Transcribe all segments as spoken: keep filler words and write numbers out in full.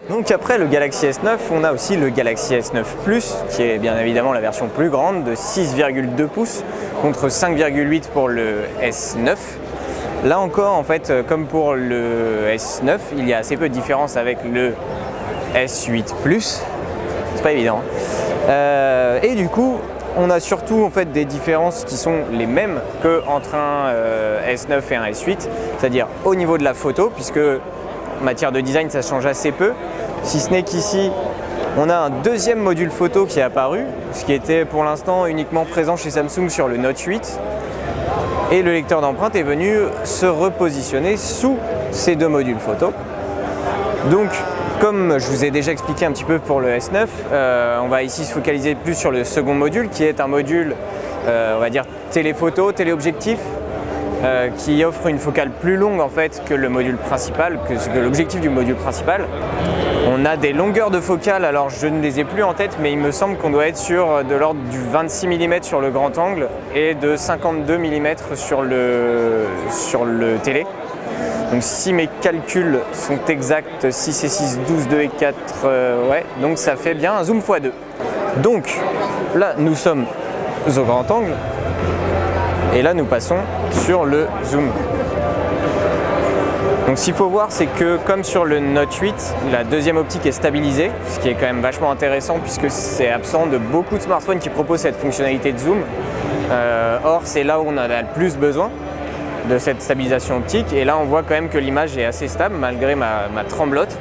Donc après le Galaxy S neuf, on a aussi le Galaxy S neuf Plus, qui est bien évidemment la version plus grande de six virgule deux pouces contre cinq virgule huit pour le S neuf. Là encore, en fait, comme pour le S neuf, il y a assez peu de différence avec le S huit Plus. C'est pas évident. Euh, et du coup, on a surtout en fait des différences qui sont les mêmes qu'entre un euh, S neuf et un S huit, c'est-à-dire au niveau de la photo, puisque en matière de design, ça change assez peu. Si ce n'est qu'ici, on a un deuxième module photo qui est apparu, ce qui était pour l'instant uniquement présent chez Samsung sur le Note huit. Et le lecteur d'empreintes est venu se repositionner sous ces deux modules photo. Donc, comme je vous ai déjà expliqué un petit peu pour le S neuf, euh, on va ici se focaliser plus sur le second module, qui est un module, euh, on va dire, téléphoto, téléobjectif, Euh, qui offre une focale plus longue en fait que le module principal, que, que l'objectif du module principal. On a des longueurs de focale, alors je ne les ai plus en tête, mais il me semble qu'on doit être sur de l'ordre du vingt-six millimètres sur le grand angle et de cinquante-deux millimètres sur le, sur le télé. Donc si mes calculs sont exacts, six et six, douze, deux et quatre, euh, ouais, donc ça fait bien un zoom fois deux. Donc là nous sommes au grand angle. Et là, nous passons sur le zoom. Donc, ce qu'il faut voir, c'est que comme sur le Note huit, la deuxième optique est stabilisée, ce qui est quand même vachement intéressant puisque c'est absent de beaucoup de smartphones qui proposent cette fonctionnalité de zoom. Euh, or, c'est là où on en a le plus besoin de cette stabilisation optique. Et là, on voit quand même que l'image est assez stable malgré ma, ma tremblote.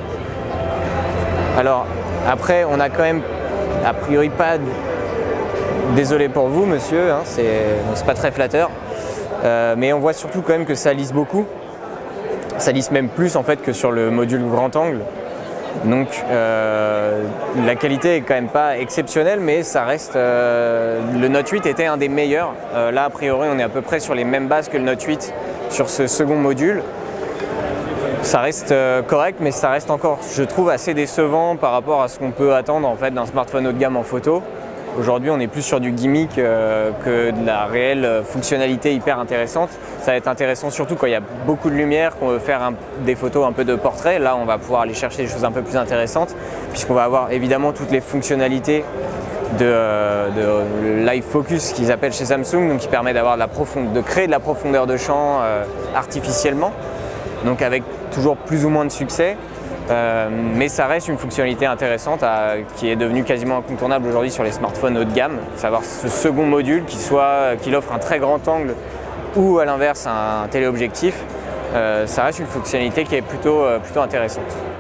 Alors, après, on a quand même, a priori, pas... Désolé pour vous, monsieur, hein, c'est pas très flatteur, euh, mais on voit surtout quand même que ça lisse beaucoup. Ça lisse même plus en fait que sur le module grand angle. Donc euh, la qualité est quand même pas exceptionnelle, mais ça reste. Euh, le Note huit était un des meilleurs. Euh, là, a priori, on est à peu près sur les mêmes bases que le Note huit sur ce second module. Ça reste euh, correct, mais ça reste encore, je trouve, assez décevant par rapport à ce qu'on peut attendre en fait d'un smartphone haut de gamme en photo. Aujourd'hui, on est plus sur du gimmick euh, que de la réelle fonctionnalité hyper intéressante. Ça va être intéressant surtout quand il y a beaucoup de lumière, qu'on veut faire un, des photos un peu de portrait. Là, on va pouvoir aller chercher des choses un peu plus intéressantes puisqu'on va avoir évidemment toutes les fonctionnalités de, de live focus qu'ils appellent chez Samsung, donc qui permet d'avoir de, la profondeur, de créer de la profondeur de champ euh, artificiellement, donc avec toujours plus ou moins de succès. Euh, mais ça reste une fonctionnalité intéressante à, qui est devenue quasiment incontournable aujourd'hui sur les smartphones haut de gamme, savoir ce second module qui soit qu'il offre un très grand angle ou à l'inverse un téléobjectif, euh, ça reste une fonctionnalité qui est plutôt, euh, plutôt intéressante.